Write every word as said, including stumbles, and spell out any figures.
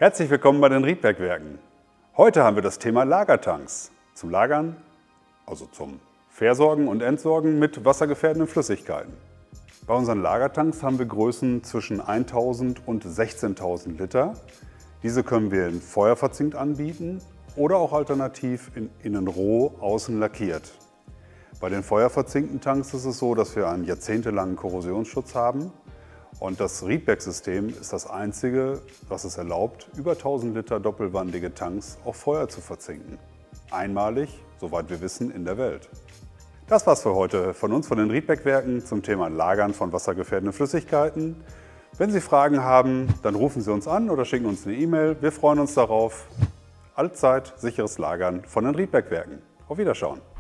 Herzlich willkommen bei den Riedbergwerken. Heute haben wir das Thema Lagertanks zum Lagern, also zum Versorgen und Entsorgen mit wassergefährdenden Flüssigkeiten. Bei unseren Lagertanks haben wir Größen zwischen eintausend und sechzehntausend Liter. Diese können wir in feuerverzinkt anbieten oder auch alternativ in innen roh, außen lackiert. Bei den feuerverzinkten Tanks ist es so, dass wir einen jahrzehntelangen Korrosionsschutz haben. Und das Riedberg-System ist das einzige, was es erlaubt, über tausend Liter doppelwandige Tanks auf Feuer zu verzinken. Einmalig, soweit wir wissen, in der Welt. Das war's für heute von uns, von den Riedbergwerken, zum Thema Lagern von wassergefährdenden Flüssigkeiten. Wenn Sie Fragen haben, dann rufen Sie uns an oder schicken uns eine E-Mail. Wir freuen uns darauf. Allzeit sicheres Lagern von den Riedbergwerken. Auf Wiederschauen.